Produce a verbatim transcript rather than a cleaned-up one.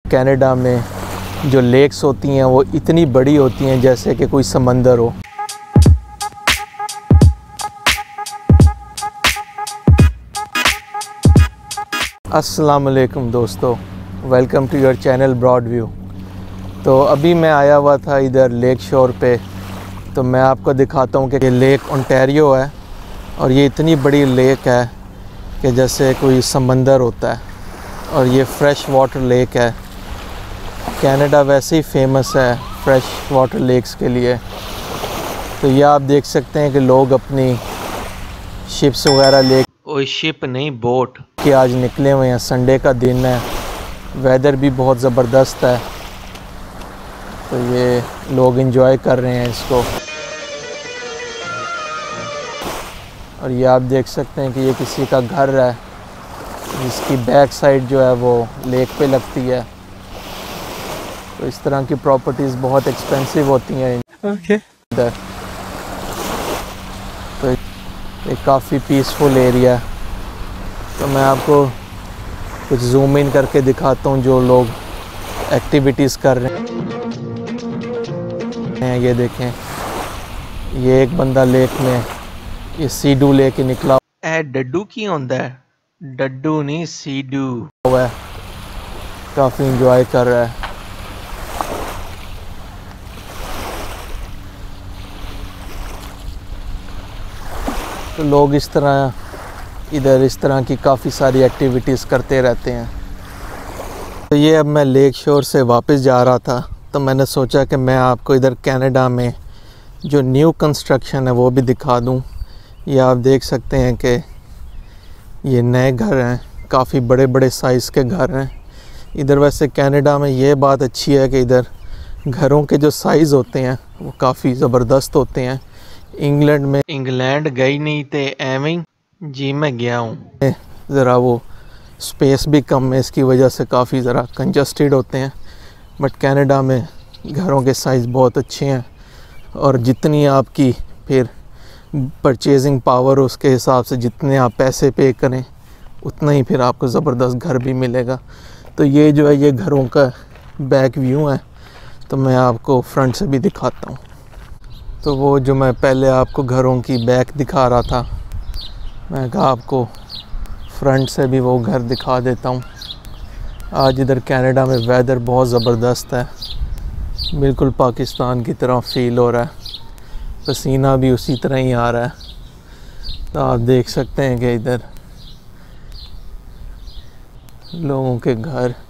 Canada में जो lakes होती हैं वो इतनी बड़ी होती हैं जैसे कि कोई समंदर हो। अस्सलाम वालेकुम दोस्तों, welcome to your channel broad view. तो अभी मैं आया हुआ था इधर लेक शोर पे, तो मैं आपको दिखाता हूँ कि ये लेक ओंटारियो है और ये इतनी बड़ी लेक है कि जैसे कोई समंदर होता है और ये फ्रेश वाटर लेक है। कनाडा वैसे ही फेमस है फ्रेश वाटर लेक्स के लिए। तो ये आप देख सकते हैं कि लोग अपनी शिप्स वगैरह ले, कोई शिप नहीं बोट के आज निकले हुए हैं। संडे का दिन है, वेदर भी बहुत ज़बरदस्त है, तो ये लोग एंजॉय कर रहे हैं इसको। और ये आप देख सकते हैं कि ये किसी का घर है जिसकी बैक साइड जो है वो लेक पे लगती है। तो इस तरह की प्रॉपर्टीज़ बहुत एक्सपेंसिव होती हैं ओके इधर। तो ये काफ़ी पीसफुल एरिया है। तो मैं आपको कुछ जूम इन करके दिखाता हूँ जो लोग एक्टिविटीज़ कर रहे हैं। ये देखें, ये एक बंदा लेक में ये सीडू लेके निकला है। डड्डू की होता है, डड्डू नहीं सीडू हुआ है। काफ़ी इंजॉय कर रहा है। तो लोग इस तरह इधर इस तरह की काफ़ी सारी एक्टिविटीज़ करते रहते हैं। तो ये अब मैं लेक शोर से वापस जा रहा था, तो मैंने सोचा कि मैं आपको इधर कनाडा में जो न्यू कंस्ट्रक्शन है वो भी दिखा दूं। ये आप देख सकते हैं कि ये नए घर हैं, काफ़ी बड़े बड़े साइज़ के घर हैं इधर। वैसे कनाडा में ये बात अच्छी है कि इधर घरों के जो साइज़ होते हैं वो काफ़ी ज़बरदस्त होते हैं। इंग्लैंड में इंग्लैंड गई नहीं थे एवं जी मैं गया हूँ, ज़रा वो स्पेस भी कम है, इसकी वजह से काफ़ी ज़रा कंजस्टेड होते हैं। बट कनाडा में घरों के साइज़ बहुत अच्छे हैं और जितनी आपकी फिर परचेजिंग पावर हो उसके हिसाब से जितने आप पैसे पे करें उतना ही फिर आपको ज़बरदस्त घर भी मिलेगा। तो ये जो है ये घरों का बैक व्यू है, तो मैं आपको फ्रंट से भी दिखाता हूँ। तो वो जो मैं पहले आपको घरों की बैक दिखा रहा था, मैं कहा आपको फ्रंट से भी वो घर दिखा देता हूँ। आज इधर कनाडा में वेदर बहुत ज़बरदस्त है, बिल्कुल पाकिस्तान की तरह फ़ील हो रहा है, पसीना भी उसी तरह ही आ रहा है। तो आप देख सकते हैं कि इधर लोगों के घर